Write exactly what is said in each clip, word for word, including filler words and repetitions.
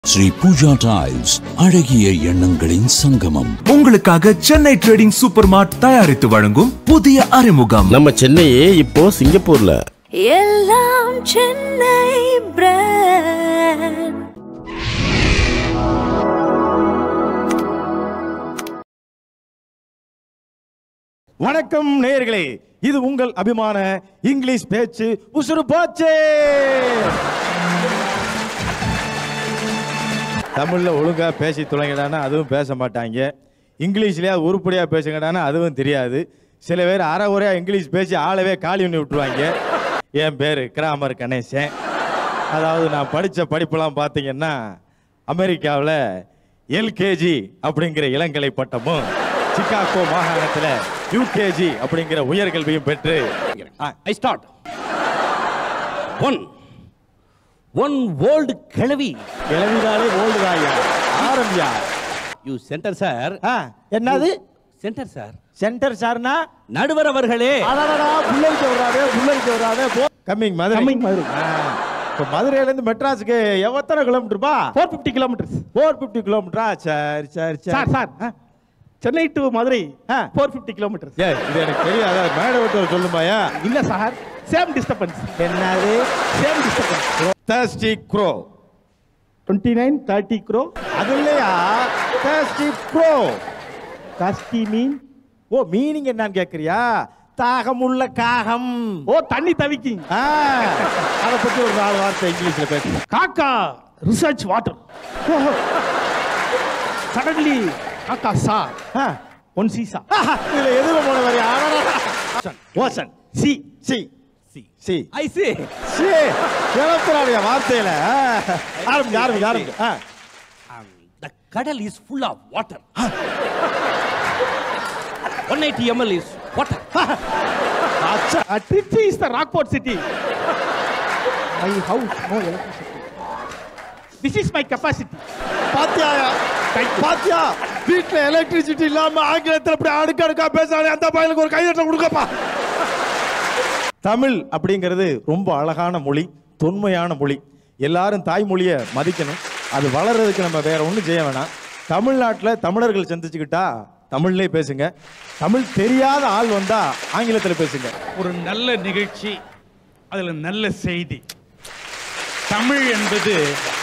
Sri Pooja tiles அழகிய எண்ணங்களின் சங்கமம். உங்களுக்காக சென்னை ட்ரேடிங் சூப்பர் மார்ட் தயாரித்து வழங்கும் புதிய அறிமுகம். நம்ம சென்னையே இப்போ சிங்கப்பூர்ல. எல்லாம் சென்னை பிராண்ட். வணக்கம் நேயர்களே, இது உங்கள் அபிமான இங்கிலீஷ் பேச்சு உசுறு போச்சு. தமிழ்ல ஒழுங்கா பேசி துளைங்கடானா அதுவும் பேச மாட்டாங்க. இங்கிலீஷ்லயா உருப்படியா பேசுங்கடானா அதுவும் தெரியாது. சில பேர் அரை குறையா இங்கிலீஷ் பேசி ஆளவே காலி பண்ணி விட்டுருவாங்க. என் பேர் கிராமர் கணேசன். அதாவது நான் படித்த படிப்பெல்லாம் பார்த்தீங்கன்னா அமெரிக்காவில் எல்கேஜி அப்படிங்கிற இளங்கலை பட்டமும் சிகாகோ மாகாணத்தில் யூகேஜி அப்படிங்கிற உயர்கல்வியும் பெற்று I start one one old கிழவி கிளவினாலே ஓல்டு தாயா ஆரம்பியா. You centre sir. என்னது சென்டர் சார்? சென்டர் சார்னா நடுவர் அவர்களே. புள்ளரிக்க வராதே புள்ளரிக்க வராதே. கம்மிங் மதுரை. கம்மிங் மதுரை. இப்போ மதுரையிலேருந்து மெட்ராஸுக்கு எத்தனை கிலோமீட்டர்ப்பா? Four fifty kilometres. Four fifty கிலோமீட்டரா? சரி சரி sir sir Chennai to Madurai four fifty kilometres. ஏ இது எனக்கு தெரியாத மேடை விட்டு சொல்லுமாயா? இல்ல சார், சேம் டிஸ்டர்பன்ஸ். என்னது same disturbance? Thirsty crow twenty nine thirty crow. அது இல்லையா? Thirsty crow. காஸ்டி மீன். ஓ மீனிங் என்னன்னு கேட்குறியா? தாகமுள்ள காகம். ஓ தண்ணி தவிக்கிங். அதை பற்றி ஒரு நாலு வார்த்தை இங்கிலீஷில் பேசுங்க. காக்கா ரிசர்ச் வாட்டர். சடன்லி காக்கா சா ஒன் சீசா. இதுல எதுவும் போன வரையா? Ocean. C C C C I C C எழுத்துறாடைய வார்த்தையில ஆரம்பி ஆரம்பி ஆரம்பி. த கடல் is full of water. One eighty ML is water. Trichy is the Rockport city. My house no electricity. This is my capacity. பாத்தியாயா? பாத்தியா? வீட்ல electricity இல்லாம ஆங்கிலத்துல இப்படி அடுக்கடுக்கா பேசானே அந்த பையனுக்கு ஒரு கைதட்டல் கொடுக்கப்பா. தமிழ் அப்படிங்கிறது ரொம்ப அழகான மொழி, தொன்மையான மொழி. எல்லாரும் தாய்மொழியை மதிக்கணும். அது வளர்றதுக்கு நம்ம வேற ஒன்றும் செய்ய வேணாம். தமிழ்நாட்டில் தமிழர்கள் சந்திச்சுக்கிட்டா தமிழ்லே பேசுங்க. தமிழ் தெரியாத ஆள் வந்தா ஆங்கிலத்தில் பேசுங்க. ஒரு நல்ல நிகழ்ச்சி, அதில் நல்ல செய்தி. தமிழ் என்பது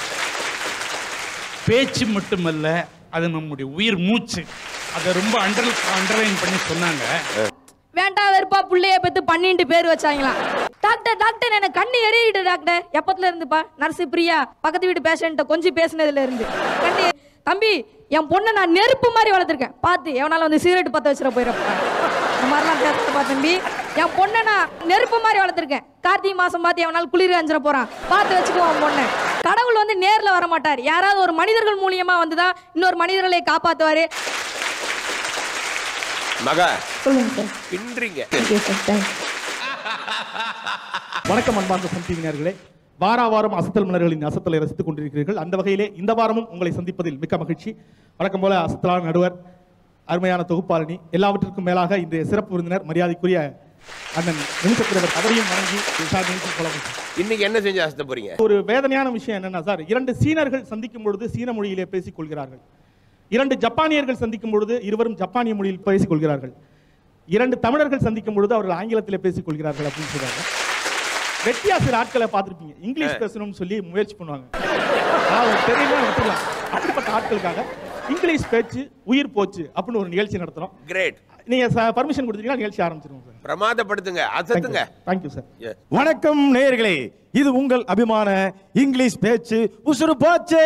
பேச்சு மட்டுமல்ல, அது நம்முடைய உயிர் மூச்சு. அதை ரொம்ப அண்டர் அண்டர்லைன் பண்ணி சொன்னாங்க. வேண்டாம் வெறுப்பா புள்ளைய பத்து பன்னெண்டு பேர் வச்சாங்களாம். டாக்டர் டாக்டர் எனக்கு கண்ணு எரியிட்டு டாக்டர். எப்பத்துல இருந்துப்பா? நர்ஸ் பிரியா பக்கத்து வீட்டு பேஷண்ட்ட கொஞ்சம் பேசினதுல இருந்து கண்ணு. தம்பி என் பொண்ணை நான் நெருப்பு மாதிரி வளர்த்துருக்கேன். பார்த்து எவனால வந்து சிகரெட் பற்ற வச்சுட போயிடப்பா. இந்த மாதிரிலாம் பேசுறப்பா தம்பி. என் பொண்ணை நான் நெருப்பு மாதிரி வளர்த்துருக்கேன். கார்த்திகை மாசம் பார்த்து எவனால குளிர் அஞ்சிட போறான். பார்த்து வச்சுக்குவோம் பொண்ணை. கடவுள் வந்து நேர்ல வர மாட்டார். யாராவது ஒரு மனிதர்கள் மூலியமா வந்துதான் இன்னொரு மனிதர்களை காப்பாத்துவாரு. மகா சொல்லுங்க சார். பின்றீங்க. வணக்கம் அன்பார்ந்த சன் டிவி நேயர்களே. வார வாரம் அசத்தல் மலர்களின் அசத்தலை ரசித்துக் கொண்டிருக்கிறீர்கள். அந்த வகையிலே இந்த வாரமும் உங்களை சந்திப்பதில் மிக்க மகிழ்ச்சி. வழக்கம் போல அசத்தலான நடுவர், அருமையான தொகுப்பாளினி, எல்லாவற்றிற்கும் மேலாக இன்றைய சிறப்பு விருந்தினர் மரியாதைக்குரிய அண்ணன் நிமிஷத்திரவர் அவரையும் வணங்கி இன்னைக்கு என்ன செஞ்சு அசத்த போறீங்க? ஒரு வேதனையான விஷயம் என்னன்னா சார், இரண்டு சீனர்கள் சந்திக்கும் பொழுது சீன மொழியிலே பேசிக் கொள்கிறார்கள். இரண்டு ஜப்பானியர்கள் சந்திக்கும் பொழுது இருவரும் ஜப்பானிய மொழியில் பேசிக் கொள்கிறார்கள். இரண்டு தமிழர்கள் சந்திக்கும் பொழுது அவர்கள் ஆங்கிலத்தில் பேசிக் கொள்கிறார்கள் அப்படின்னு சொல்றாங்க. வெட்டியா சில ஆட்களை பார்த்துருப்பீங்க, இங்கிலீஷ் பேசணும்னு சொல்லி முயற்சி பண்ணுவாங்க. தெரியல விட்டுலாம். அப்படிப்பட்ட ஆட்களுக்காக இங்கிலீஷ் பேச்சு உயிர் போச்சு அப்படின்னு ஒரு நிகழ்ச்சி நடத்துறோம். கிரேட். நீங்க பர்மிஷன் கொடுத்தீங்கன்னா நிகழ்ச்சி ஆரம்பிச்சிருவோம் சார். பிரமாதப்படுத்துங்க, அசத்துங்க. Thank you sir. வணக்கம் நேயர்களே, இது உங்கள் அபிமான இங்கிலீஷ் பேச்சு உசுறு போச்சு.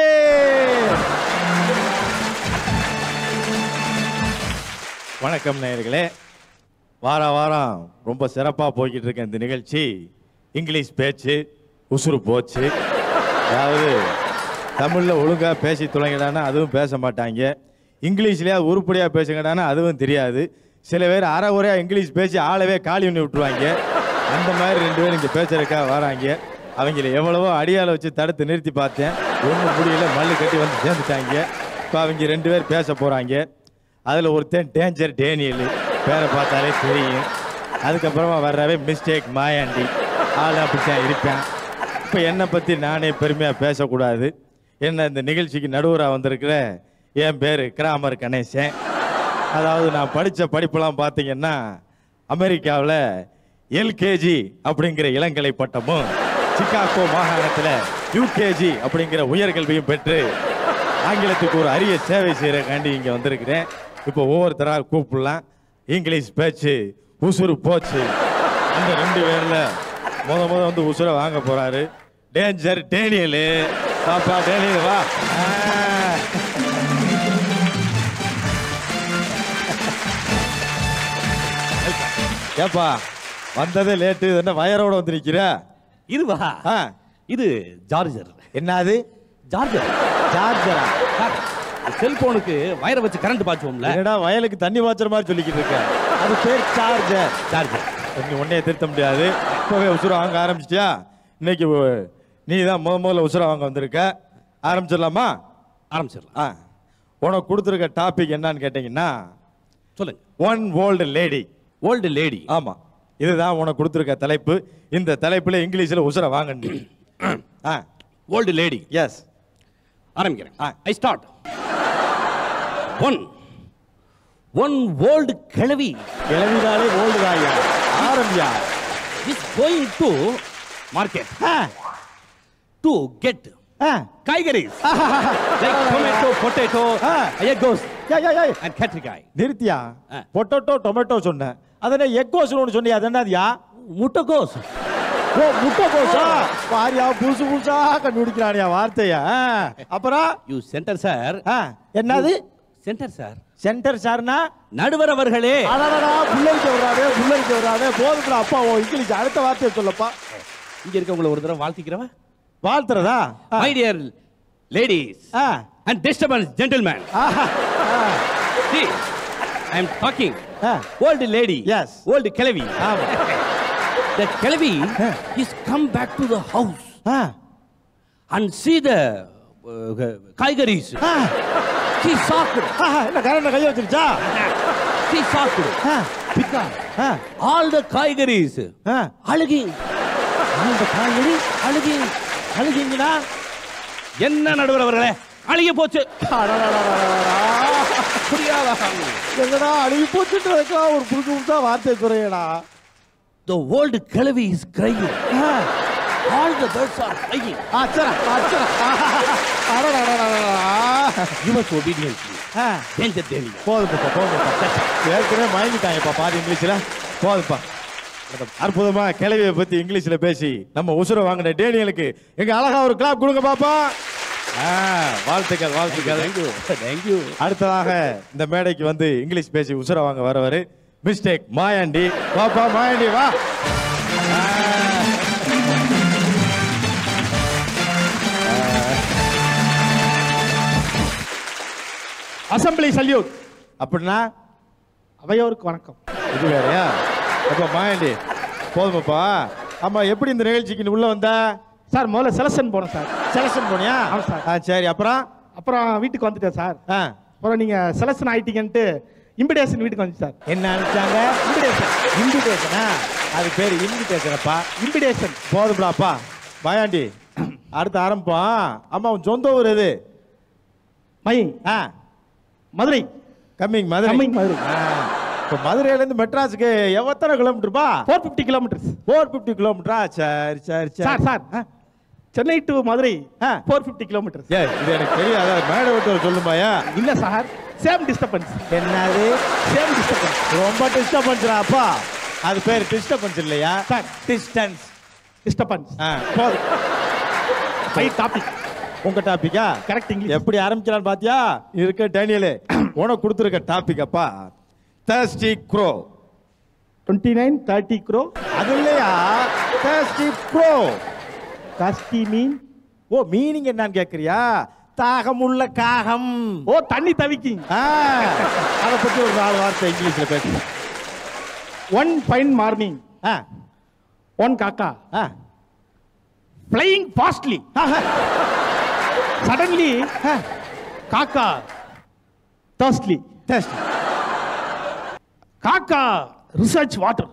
வணக்கம் நேயர்களே, வார வாரம் ரொம்ப சிறப்பாக போய்கிட்டு இருக்க இந்த நிகழ்ச்சி இங்கிலீஷ் பேச்சு உசுறு போச்சு. அதாவது தமிழில் ஒழுங்காக பேசி துளைங்கடானா அதுவும் பேச மாட்டாங்க. இங்கிலீஷ்லேயே உருப்படியாக பேசுங்கடானா அதுவும் தெரியாது. சில பேர் அரை குறையா இங்கிலீஷ் பேசி ஆளவே காலி பண்ணி விட்டுருவாங்க. அந்த மாதிரி ரெண்டு பேரும் இங்கே பேசுறதுக்காக வராங்க. அவங்கள எவ்வளவோ அடியால் வச்சு தடுத்து நிறுத்தி பார்த்தேன், ஒன்றும் முடியல, மல்லு கட்டி வந்து சேர்ந்துட்டாங்க. இப்போ அவங்க ரெண்டு பேர் பேச போகிறாங்க. அதில் ஒருத்தன் டேஞ்சர் டேனியல், பேரை பார்த்தாலே தெரியும். அதுக்கப்புறமா வர்றவே மிஸ்டேக் மாயாண்டி, ஆள் அப்படித்தான் இருப்பேன். இப்போ என்னை பற்றி நானே பெருமையாக பேசக்கூடாது. என்ன இந்த நிகழ்ச்சிக்கு நடுவராக வந்திருக்கிற என் பேர் கிராமர் கணேசன். அதாவது நான் படித்த படிப்பெல்லாம் பார்த்தீங்கன்னா அமெரிக்காவில் எல்கேஜி அப்படிங்கிற இளங்கலை பட்டமும் சிகாகோ மாகாணத்தில் யூகேஜி அப்படிங்கிற உயர்கல்வியும் பெற்று ஆங்கிலத்துக்கு ஒரு அரிய சேவை செய்கிறக்காண்டி இங்கே வந்திருக்கிறேன். இப்போ ஒவ்வொருத்தராக கூப்பிடலாம். இங்கிலீஷ் பேச்சு உசுறு போச்சு. அந்த ரெண்டு பேரில் முத முத வந்து உசுரை வாங்க போகிறாரு டேஞ்சர் டேனியலு. பாப்பா டேனியல் வா. ஏப்பா வந்ததே லேட்டு, என்ன வயரோட வந்து நிற்கிற? இதுவா? இது ஜார்ஜர். என்னது ஜார்ஜர்? சார்ஜரா? செல்போனுக்கு வயரை வச்சு கரண்ட் பாய்ச்சுவோம்ல. என்னடா வயலுக்கு தண்ணி பாய்ச்சற மாதிரி சொல்லிக்கிட்டு இருக்க? அது பேர் சார்ஜர். சார்ஜர் நீ உன்னைய திருத்த முடியாது. இப்போவே உசுரை வாங்க ஆரம்பிச்சிட்டியா? இன்னைக்கு நீ தான் முத முதல்ல உசுரை வாங்க வந்திருக்க. ஆரம்பிச்சிடலாமா? ஆரம்பிச்சிடலாம். ஆ, உனக்கு கொடுத்துருக்க டாபிக் என்னன்னு கேட்டீங்கன்னா, சொல்லுங்க. One old lady. Old lady? ஆமா, இதுதான் உனக்கு கொடுத்துருக்க தலைப்பு. இந்த தலைப்புல இங்கிலீஷ்ல உசுரை வாங்க. Old lady. எஸ், ஆரம்பிக்கிறேன். I start. One one old கிழவி. கிழவிதாலே ஓல்டு தாயா. ஆரம்பியா. Is going to market to get காய்கறிஸ் like tomato, potato, eggs and கத்திரிக்காய். நிறுத்தியா? பொட்டேட்டோ டொமேட்டோ சொன்னேன். அதனே எக்கோஸ் ஒன்று சொன்னியா? அது என்னதியா? முட்டைக்கோஸ். ஓ, முட்டைக்கோஸா? பாரியா, புதுசு புதுசா கண்டுபிடிக்கிறானியா வார்த்தையா? அப்புறம் யூ சென்டர் சார். என்னது சென்டர் சார்? சென்டர் சார்னா நடுவர் அவர்களே. அடடடா, புல்லரிக்க வராதே, புல்லரிக்க வராதே. போதும்டா அப்பா, ஓ இங்கிலீஷ் அடுத்த வார்த்தையை சொல்லப்பா. இங்க இருக்கவங்கள ஒரு தடவை வாழ்த்திக்கிறவா? வாழ்த்துறதா? My dear ladies and disturbance gentleman. See, I am talking old lady. Yes. Old கிழவி. ஆமா. The கிழவி is come back to the house and see the uh, காய்கறிஸ். She shocked. என்ன கரண்ட்ல கைய வச்சிருச்சா? She shocked. Because all the காய்கறிஸ் அழுகி. all the காய்கறி அழுகி. அழுகிங்கனா என்ன நடுவர் அவர்களே? அழுகி போச்சு. புரியாதா? என்னடா அழுகி போச்சுன்றதுக்கா ஒரு புதுசு புதுசா வார்த்தை சொல்றேடா. The old கிழவி is crying. All the birds are crying. ஆச்சரா ஆச்சரா. அடடடடடா. You must obediently. Ah, danger daily. போதுப்பா போதுப்பா. ஏற்கனவே மயங்கிட்டாங்கப்பா பாதி இங்கிலீஷ்ல. போதுப்பா. அற்புதமா கிழவியை பத்தி இங்கிலீஷ்ல பேசி நம்ம உசுரை வாங்கின டேனியலுக்கு எங்க அழகா ஒரு கிளாப் கொடுங்க பாப்பா. வாழ்த்துக்கள் வாழ்த்துக்கள். Thank you thank you. அடுத்ததாக இந்த மேடைக்கு வந்து இங்கிலீஷ் பேசி உசுரை வாங்க வரவரு மிஸ்டேக் மாயாண்டி. பாப்பா மாயாண்டி வா. Assembly salute. அப்படின்னா அவையோருக்கு வணக்கம். இது வேறையா? அப்ப மாயாண்டி போதுமாப்பா. ஆமா, எப்படி இந்த நிகழ்ச்சிக்கு நீ உள்ள வந்த? சார் முதல்ல செலக்ஷன் போனேன் சார். செலக்ஷன் போனியா? ஆமா சார். ஆ சரி, அப்புறம் அப்புறம் வீட்டுக்கு வந்துட்டேன் சார். ஆ, அப்புறம் நீங்க செலக்ஷன் ஆயிட்டீங்கன்ட்டு இன்விடேஷன் வீட்டுக்கு வந்து சார். என்ன அனுப்பிச்சாங்க? இன்விடேஷன். இன்விடேஷனா? அது பேர் இன்விடேஷனப்பா. இன்விடேஷன். போதும்டாப்பா மாயாண்டி. அடுத்து ஆரம்பிப்போம். ஆமா, உன் சொந்த ஊர் எது? My ah, Madurai. Coming Madurai. Coming Madurai. இப்போ மதுரையிலேருந்து மெட்ராஸுக்கு எத்தனை கிலோமீட்டர்ப்பா? Four fifty kilometres. Four fifty கிலோமீட்டரா? சரி சரி சரி. Sir sir Chennai to Madurai four fifty kilometres. ஏ, இது எனக்கு தெரியாதா? மேடை விட்டு சொல்லுமாயா? இல்ல சார், சேம் டிஸ்டர்பன்ஸ். என்னது சேம் டிஸ்டர்பன்ஸ்? ரொம்ப டிஸ்டர்பன்ஸ்ரா அப்பா. அது பேர் டிஸ்டர்பன்ஸ் இல்லையா? Sir distance. டிஸ்டர்பன்ஸ். ஆ, போதும். Hi topic. உங்க டாபிக்கா? Correct English. எப்படி ஆரம்பிக்கிறான்னு பாத்தியா? இருக்க டேனியலே, உனக்கு கொடுத்துருக்க டாபிக் அப்பா thirsty crow. Twenty nine thirty crow. அது இல்லையா? thirsty crow. காஸ்டி மீன். ஓ, மீனிங் என்னன்னு கேக்குறியா? தாகமுள்ள காகம். ஓ, தண்ணி தவிக்கிங். அதை பத்தி ஒரு நாலு வார்த்தை இங்கிலீஷ்ல பேசு. ஒன் ஃபைன் மார்னிங் ஒன் காக்கா flying fastly. Suddenly காக்கா thirsty. thirsty. காக்கா research water.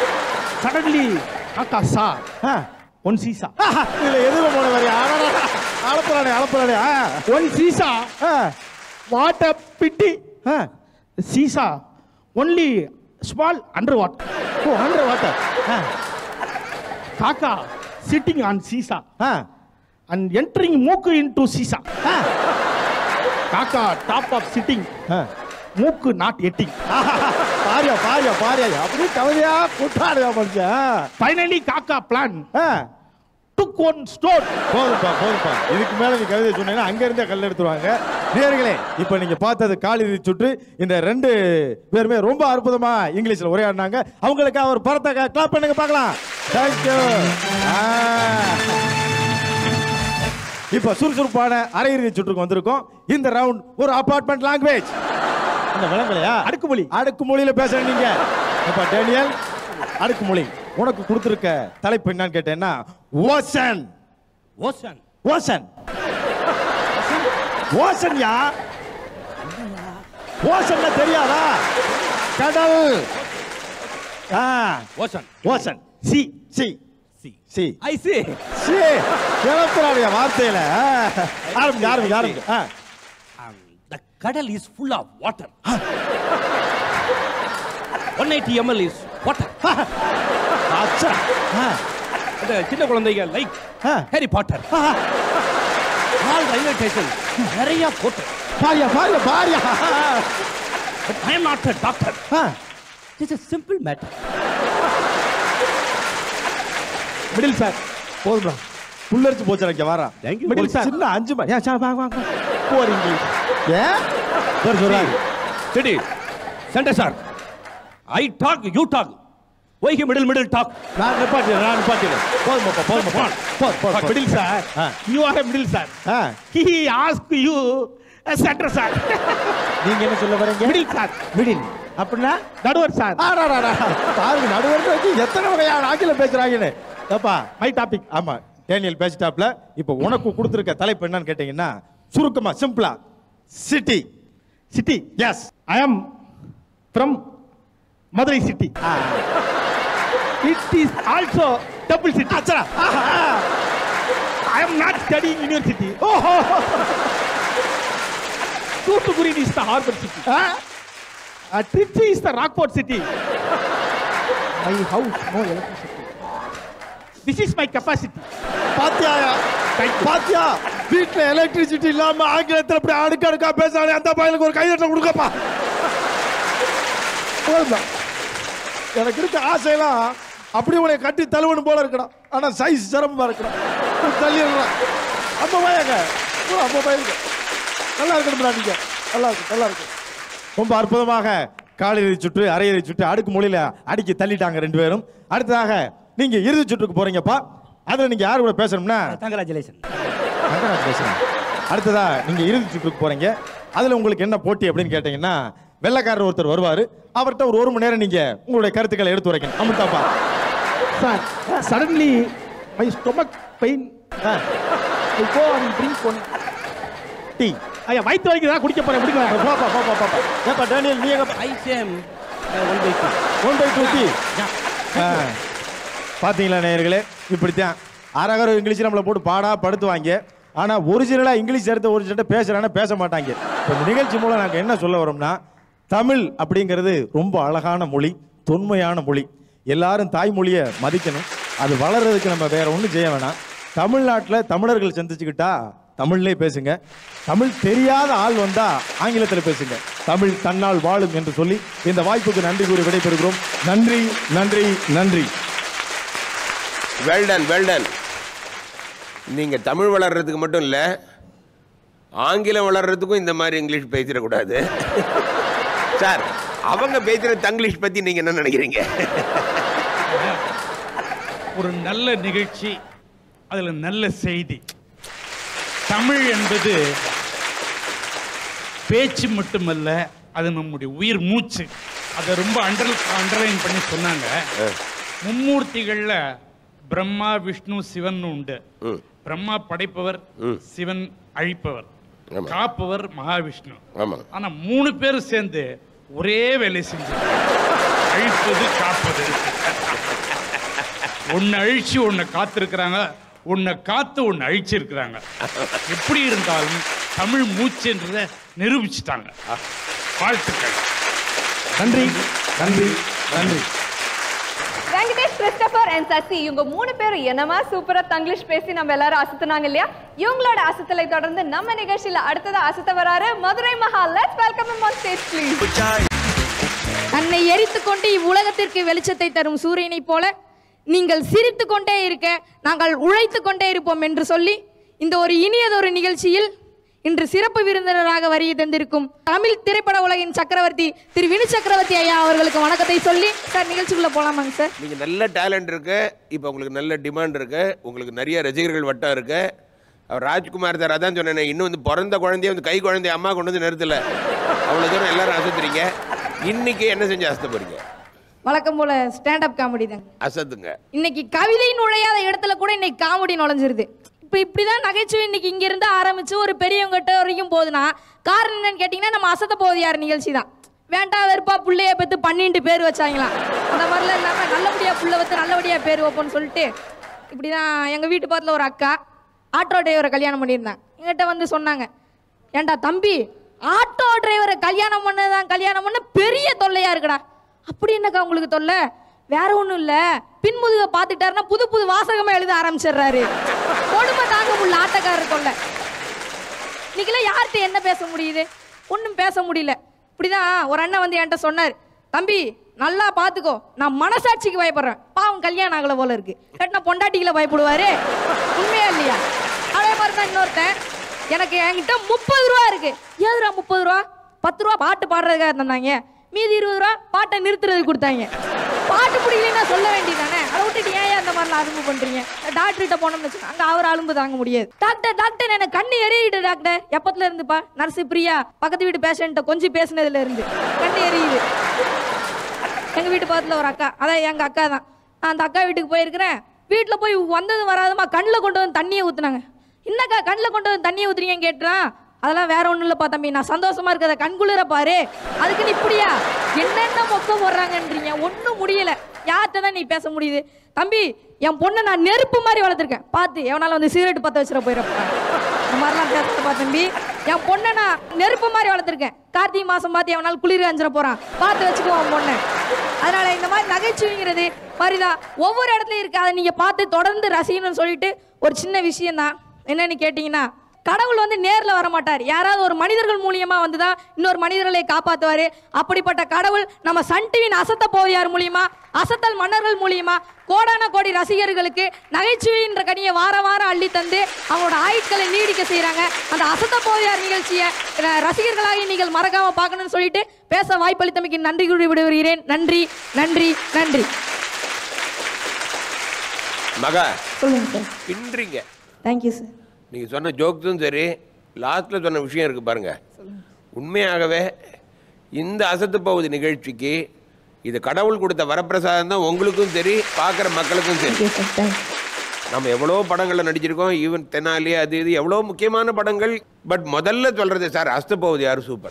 Suddenly காக்கா saw one seesaw. இதுல எதுவும் போன வரையா? அலப்பறானே அலப்பறானே ஒன் சீசா வாட் அ பிட்டி சீசா only small under water oh under water காக்கா சிட்டிங் ஆன் சீசா அண்ட் என்டரிங் மூக்கு இன்டு சீசா காக்கா டாப் ஆஃப் சிட்டிங் மூக்கு நாட் எட்டிங் பாரியா பாரியா பாரியா அப்படியே கவிதையா கூட்டாடுயா மனுஷன் ஃபைனலி காக்கா பிளான் டுக் ஒன் ஸ்டோன். போதுப்பா போதுப்பா இதுக்கு மேல நீ கவிதை சொன்னீங்கன்னா அங்க இருந்தே கல் எடுத்துருவாங்க. நேயர்களே இப்போ நீங்க பார்த்தது காலிறுதி சுற்று. இந்த ரெண்டு பேருமே ரொம்ப அற்புதமா இங்கிலீஷ்ல உரையாடினாங்க. அவங்களுக்கு ஒரு பரத்தை கிளாப் பண்ணுங்க பார்க்கலாம். தேங்க்யூ. இப்போ சுறுசுறுப்பான அரையிறுதி சுற்றுக்கு வந்திருக்கோம். இந்த ரவுண்ட் ஒரு அபார்ட்மெண்ட் லாங்குவேஜ். அந்த விளங்கலையா? அடுக்குமொழி. அடுக்குமொழியில பேசுறேன் நீங்க. இப்ப டேனியல் அடுக்குமொழி உனக்கு கொடுத்திருக்க தலைப்பு என்னன்னு கேட்டேன்னா ஓசன். ஓசன் ஓசன் ஓசன் யா ஓசன் தெரியாதா? கடல். ஆ ocean ocean C C C C I C sea கேளத்துறாடியா வார்த்தையில ஆரம்பி ஆரம்பி ஆரம்பி. The கடல் is full of water. one eighty milliliters is water. அச்சா. அந்த சின்ன குழந்தைங்க like Harry Potter. All railway station நிறைய போட்டு. பாரியா பாரியா பாரியா. But I am not a doctor. It is a simple matter. Middle sir போதும்டா. புல்லரிச்சு போச்சு எனக்கு வாரா. Thank you. மிடில் சார் சின்ன அஞ்சு மணி. ஏன் சார் வாங்க வாங்க. Poor English. ஏன் சார் சொல்றாங்க. Steady. Center sir. I talk, you talk. Why he middle middle talk? நான் நிப்பாட்டிடுறேன் நான் நிப்பாட்டிடுறேன். போதுமாப்பா போதுமாப்பா. போது போது middle sir you are middle sir. He ask you centre sir. நீங்க என்ன சொல்ல வரீங்க? Middle sir. மிடில் அப்படின்னா நடுவர் சார். ஆடாடாடா பாருங்க நடுவர்னு வச்சு எத்தனை வகையான ஆங்கிலம் பேசுறாங்கன்னு. அப்பா மை டாபிக். ஆமா டேனியல் பேசிட்டாப்ல. இப்போ உனக்கு கொடுத்திருக்க தலைப்பு என்னன்னு கேட்டீங்கன்னா சுருக்கமா சிம்பிளா city. City. Yes. I am from Madurai city. It is also double city. அச்சா. I am not studying university. ஓஹோ. Thoothukudi is the harbour city. Trichy is the Rockfort city. My house no electricity. This is my capacity. பாத்தியா பாத்தியா வீட்ல electricity இல்லாம ஆங்கிலத்துல அப்படி அடுக்க அடுக்கா பேசுறானே அந்த பையனுக்கு ஒரு கைதட்டல் கொடுக்கப்பா. எனக்கு இருக்க ஆசையெல்லாம் அப்படி உன்னை கட்டி தழுவணும் போல இருக்கணும். ஆனா சைஸ் சிரமமா இருக்கணும். தள்ளிடலாம். அம்மா பையங்க அம்மா பையங்க நல்லா இருக்கணும். நீங்க நல்லா இருக்கு நல்லா இருக்கு. ரொம்ப அற்புதமாக காலிறுதி சுற்று அரையிறுதி சுற்று அடுக்கு மொழியில அடிக்கி தள்ளிட்டாங்க ரெண்டு பேரும். அடுத்ததாக நீங்க இறுதி சுற்றுக்கு போறீங்கப்பா. அதுல நீங்க யாரு கூட பேசணும்னா கங்க்ராச்சுலேஷன். கங்க்ராச்சுலேஷன். அடுத்ததா நீங்க இறுதி சுற்றுக்கு போறீங்க. அதுல உங்களுக்கு என்ன போட்டி அப்படின்னு கேட்டீங்கன்னா வெள்ளக்காரர் ஒருத்தர் வருவாரு. அவர்கிட்ட ஒரு ஒரு மணி நேரம் நீங்க உங்களுடைய கருத்துக்களை எடுத்து உரைக்கணும். அமுத்தாப்பா sir suddenly my stomach pain. I go and drink one tea. ஐயா வயிற்று வலிக்கு தான் குடிக்க போறேன். குடிக்க பாப்பா பாப்பா பாப்பா. ஏப்பா டேனியல் நீ எங்க? I same one by two. One by two tea. பாத்தீங்களா நேயர்களே இப்படித்தான் அரகர இங்கிலீஷ் நம்மளை போட்டு பாடா படுத்துவாங்க. ஆனா ஒரிஜினலா இங்கிலீஷ் எடுத்த ஒரிஜினல்ட்ட பேசுறானே பேச மாட்டாங்க. இந்த நிகழ்ச்சி மூலம் நாங்க என்ன சொல்ல வரோம்னா தமிழ் அப்படிங்கிறது ரொம்ப அழகான மொழி, தொன்மையான மொழி. எல்லாரும் தாய்மொழியை மதிக்கணும். அது வளர்றதுக்கு நம்ம வேற ஒன்றும் செய்ய வேணாம். தமிழ்நாட்டில் தமிழர்கள் சந்திச்சுக்கிட்டா தமிழ்லே பேசுங்க. தமிழ் தெரியாத ஆள் வந்தா ஆங்கிலத்தில் பேசுங்க. தமிழ் தன்னால் வாழும் என்று சொல்லி இந்த வாய்ப்புக்கு நன்றி கூறி விடைபெறுகிறோம். நன்றி நன்றி நன்றி. Well done well done. நீங்க தமிழ் வளர்றதுக்கு மட்டும் இல்ல ஆங்கிலம் வளர்றதுக்கும் இந்த மாதிரி இங்கிலீஷ் பேசிடக்கூடாது சார். அவங்க பேசுற தங்கிலீஷ் பத்தி நீங்க என்ன நினைக்கிறீங்க? ஒரு நல்ல நிகழ்ச்சி, அதுல நல்ல செய்தி. தமிழ் என்பது பேச்சு மட்டுமல்ல, அது நம்முடைய உயிர் மூச்சு. அதை ரொம்ப அண்டர் அண்டர்லைன் பண்ணி சொன்னாங்க. மும்மூர்த்திகள்ல பிரம்மா விஷ்ணு சிவன் உண்டு. பிரம்மா படைப்பவர், சிவன் அழிப்பவர், காப்பவர் மகாவிஷ்ணு. ஆனா மூணு பேரும் சேர்ந்து ஒரே வேலை செஞ்சு அழிப்பது காப்பது. ஒன்னு அழிச்சு ஒன்னு காத்திருக்கிறாங்க. உன்னை காத்து ஒன்று அழிச்சிருக்கிறாங்க. எப்படி இருந்தாலும் தமிழ் மூச்சுன்றதை நிரூபிச்சுட்டாங்க. வாழ்த்துக்கள். நன்றி நன்றி நன்றி. வெங்கடேஷ், கிறிஸ்டோபர் அண்ட் சசி இவங்க மூணு பேரும் என்னமா சூப்பரா தங்கிலீஷ் பேசி நம்ம எல்லாரும் அசத்துனாங்க இல்லையா? இவங்களோட அசத்தலை தொடர்ந்து நம்ம நிகழ்ச்சியில அடுத்ததா அசத்த வராரு Madurai Maha. Let's welcome him on stage please. தன்னை எரித்து கொண்டு இவ்வுலகத்திற்கு வெளிச்சத்தை தரும் சூரியனை போல நீங்கள் சிரித்து கொண்டே இருக்க நாங்கள் உழைத்து கொண்டே இருப்போம் என்று சொல்லி இந்த ஒரு இனியதொரு நிகழ்ச்சியில் இன்று சிறப்பு விருந்தினராக வருகை தந்திருக்கும் தமிழ் திரைப்பட உலகின் சக்கரவர்த்தி திரு வினு சக்கரவர்த்தி ஐயா அவர்களுக்கு வணக்கத்தை சொல்லி சார் நிகழ்ச்சிக்குள்ள போலாமாங்க சார்? நீங்க நல்ல டேலண்ட் இருக்கு, இப்போ உங்களுக்கு நல்ல டிமாண்ட் இருக்கு, உங்களுக்கு நிறைய ரசிகர்கள் வட்டம் இருக்கு. அவர் ராஜ்குமார் சார் அதான் சொன்னேன், இன்னும் வந்து பிறந்த குழந்தைய வந்து கை குழந்தைய அம்மா கொண்டு வந்து நிறுத்தல. அவ்வளோ தூரம் எல்லாரும் அசத்துறீங்க. இன்னைக்கு என்ன செஞ்சு அசத்த போறீங்க? வழக்கம் போல ஸ்டாண்ட் அப் காமெடி தாங்க. அசத்துங்க. இன்னைக்கு கவிதை நுழையாத இடத்துல கூட இன்னைக்கு காமெடி நுழைஞ்சிருது. இப்போ இப்படிதான் நகைச்சுவை இன்னைக்கு இங்க இருந்து ஆரம்பிச்சு ஒரு பெரியவங்ககிட்ட வரைக்கும் போகுதுன்னா காரணம் என்னன்னு கேட்டீங்கன்னா நம்ம அசத்த போகுது யார் நிகழ்ச்சி தான். வேண்டா வெறுப்பா புள்ளைய பத்து பன்னிண்டு பேர் வச்சாங்களாம். அந்த மாதிரிலாம் இல்லாம நல்லபடியா புள்ள வச்சு நல்லபடியா பேர் வைப்போம்னு சொல்லிட்டு இப்படிதான் எங்க வீட்டு பக்கத்துல ஒரு அக்கா ஆட்டோ டிரைவரை கல்யாணம் பண்ணியிருந்தாங்க. எங்கிட்ட வந்து சொன்னாங்க, ஏண்டா தம்பி ஆட்டோ டிரைவரை கல்யாணம் பண்ணதான் கல்யாணம் பண்ண பெரிய தொல்லையா இருக்குடா. அப்படி என்னக்கா உங்களுக்கு தொல்லை? வேற ஒன்றும் இல்லை, பின்முதுக பார்த்துட்டாருன்னா புது புது வாசகமாக எழுத ஆரம்பிச்சிடுறாரு. கொடுமை தாங்க முடியல ஆட்டக்காரர் தொல்லை. இன்னைக்கெல்லாம் யார்கிட்ட என்ன பேச முடியுது? ஒன்றும் பேச முடியல. இப்படிதான் ஒரு அண்ணன் வந்து என்கிட்ட சொன்னார், தம்பி நல்லா பார்த்துக்கோ, நான் மனசாட்சிக்கு பயப்படுறேன். பாவம் கல்யாணம் ஆகலை போல இருக்கு, கட்டின பொண்டாட்டிகளை பயப்படுவாரு. உண்மையா இல்லையா? அதே மாதிரி தான் இன்னொருத்தன், எனக்கு என்கிட்ட முப்பது ரூபா இருக்கு. ஏதுரா முப்பது ரூபா? பத்து ரூபா பாட்டு பாடுறதுக்காக தந்தாங்க, மீதி இருபது ரூபா பாட்டை நிறுத்துறது கொடுத்தாங்க. பாட்டு பிடிக்கலன்னா சொல்ல வேண்டியதானே, அதை விட்டுட்டு ஏன் அந்த மாதிரிலாம் அலும்பு பண்றீங்க? டாக்டர்கிட்ட போனோம்னு வச்சுக்கோங்க, அங்கே அவர் அலும்பு தாங்க முடியாது. டாக்டர் டாக்டர் எனக்கு கண்ணு எரியுது டாக்டர். எப்பத்துல இருந்துப்பா? நர்ஸு பிரியா பக்கத்து வீட்டு பேஷண்ட்டை கொஞ்சம் பேசினதுல இருந்து கண்ணு எரியுது. எங்கள் வீட்டு பக்கத்தில் ஒரு அக்கா, அதான் எங்கள் அக்கா தான். நான் அந்த அக்கா வீட்டுக்கு போயிருக்கிறேன். வீட்டில் போய் வந்தது வராதமா கண்ணில் கொண்டு வந்து தண்ணியை ஊற்றுனாங்க. என்னக்கா கண்ணில் கொண்டு வந்து தண்ணியை ஊற்றுறீங்கன்னு கேட்டுறான். அதெல்லாம் வேற ஒன்றும் இல்லைப்பா தம்பி, நான் சந்தோஷமா இருக்கிறத கண்குளிர பாரு, அதுக்குன்னு இப்படியா என்னென்ன மொக்க போடுறாங்கன்றீங்க? ஒன்றும் முடியல. யார்கிட்ட தான் நீ பேச முடியுது? தம்பி என் பொண்ணை நான் நெருப்பு மாதிரி வளர்த்துருக்கேன், பார்த்து எவனால வந்து சிகரெட் பற்ற வச்சுட போயிடப்பா. இந்த மாதிரிலாம் பேசுறப்பா தம்பி. என் பொண்ணை நான் நெருப்பு மாதிரி வளர்த்துருக்கேன், கார்த்திகை மாதம் பார்த்து எவனால குளிர் அஞ்சிட போகிறான், பார்த்து வச்சுக்குவோம் உன் பொண்ணை. அதனால இந்த மாதிரி நகைச்சுவைங்கிறது மாதிரிதான் ஒவ்வொரு இடத்துலையும் இருக்கு. அதை நீங்கள் பார்த்து தொடர்ந்து ரசிக்கணும்னு சொல்லிட்டு ஒரு சின்ன விஷயம்தான். என்னன்னு கேட்டிங்கன்னா, கடவுள் வந்து நேரில் வரமாட்டார், யாராவது ஒரு மனிதர்கள் மூலியமா வந்து தான் இன்னொரு மனிதர்களை காப்பாற்றுவார். அப்படிப்பட்ட கடவுள் நம்ம சன் டிவியின் அசத்த போவியார் மூலியமா, அசத்தல் மன்னர்கள் மூலியமா கோடான கோடி ரசிகர்களுக்கு நகைச்சுவைன்ற கனியை வார வாரம் அள்ளி தந்து அவங்களோட ஆயுட்களை நீடிக்க செய்கிறாங்க. அந்த அசத்த போவியார் நிகழ்ச்சியை ரசிகர்களாக நீங்கள் மறக்காம பார்க்கணும்னு சொல்லிட்டு பேச வாய்ப்பளித்தமைக்கு நன்றி கூறி விடுகிறேன். நன்றி நன்றி நன்றி. மகா சொல்லுங்க சார். பின்றீங்க. Thank you sir. நீங்கள் சொன்ன ஜோக்ஸும் சரி, லாஸ்ட்டில் சொன்ன விஷயம் இருக்குது பாருங்கள். உண்மையாகவே இந்த அசத்து போகுது நிகழ்ச்சிக்கு இது கடவுள் கொடுத்த வரப்பிரசாதம் தான். உங்களுக்கும் சரி, பார்க்குற மக்களுக்கும் சரி. நம்ம எவ்வளோ படங்களில் நடிச்சிருக்கோம், ஈவன் தெனாலி அது இது எவ்வளோ முக்கியமான படங்கள். பட் முதல்ல சொல்கிறது சார் அசத்து போகுது யார் சூப்பர்.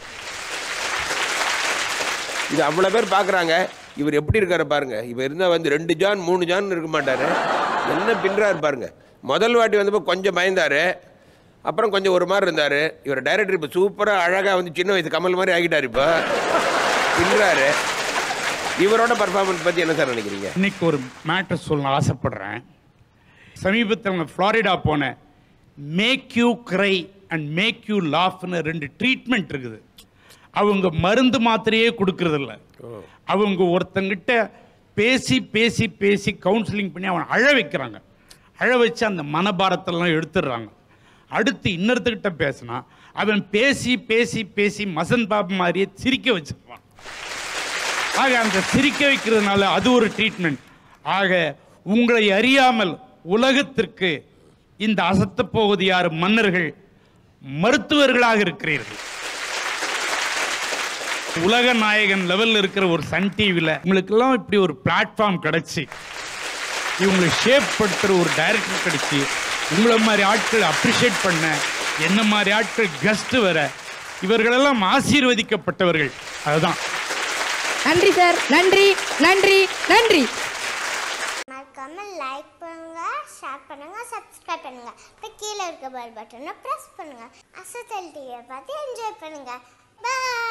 இது அவ்வளோ பேர் பார்க்குறாங்க. இவர் எப்படி இருக்காரு பாருங்க. இவர் இருந்தால் வந்து ரெண்டு ஜான் மூணு ஜான் இருக்க மாட்டார், என்ன பின்றாரு பாருங்க. முதல் வாட்டி வந்தப்போ கொஞ்சம் பயந்தார், அப்புறம் கொஞ்சம் ஒரு மாதிரி இருந்தார். இவர் டைரக்டர் இப்போ சூப்பராக அழகாக வந்து சின்ன வயசு கமல் மாதிரி ஆகிட்டார். இப்போ பின்றாரு. இவரோட பர்ஃபார்மன்ஸ் பற்றி என்ன சார் நினைக்கிறீங்க? இன்னைக்கு ஒரு மேட்டர் சொல்ல ஆசைப்படுறேன். சமீபத்தில் ஃப்ளாரிடா போன make you cry and make you லாஃப்னு ரெண்டு ட்ரீட்மெண்ட் இருக்குது. அவங்க மருந்து மாத்திரையே கொடுக்கறது இல்லை, அவங்க ஒருத்தங்கிட்ட பேசி பேசி பேசி கவுன்சிலிங் பண்ணி அவன் அழ வைக்கிறாங்க. அழ வச்சு அந்த மனபாரத்தெல்லாம் எடுத்துடுறாங்க. அடுத்து இன்னொருத்தக்கிட்ட பேசினா அவன் பேசி பேசி பேசி மசன் பாபு மாதிரியே சிரிக்க வச்சிருப்பான். ஆக அந்த சிரிக்க வைக்கிறதுனால அது ஒரு ட்ரீட்மெண்ட். ஆக உங்களை அறியாமல் உலகத்திற்கு இந்த அசத்த போவது யார் மன்னர்கள் மருத்துவர்களாக இருக்கிறீர்கள். உலக நாயகன் லெவலில் இருக்கிற ஒரு சன் டிவியில் உங்களுக்கெல்லாம் இப்படி ஒரு பிளாட்ஃபார்ம் கிடைச்சி இவங்களை ஷேப் படுத்துகிற ஒரு டைரக்டர் கிடைச்சி உங்களை மாதிரி ஆட்கள் அப்ரிஷியேட் பண்ண, என்ன மாதிரி ஆட்கள் கெஸ்ட் வர, இவர்களெல்லாம் ஆசீர்வதிக்கப்பட்டவர்கள். அதுதான். நன்றி சார். நன்றி நன்றி நன்றி. மறக்காம லைக் பண்ணுங்க, ஷேர் பண்ணுங்க, சப்ஸ்கிரைப் பண்ணுங்க. இப்போ கீழே இருக்க பெல் பட்டனை ப்ரெஸ் பண்ணுங்க. அசத்தல் டிவியை பார்த்து என்ஜாய் பண்ணுங்க. பாய்.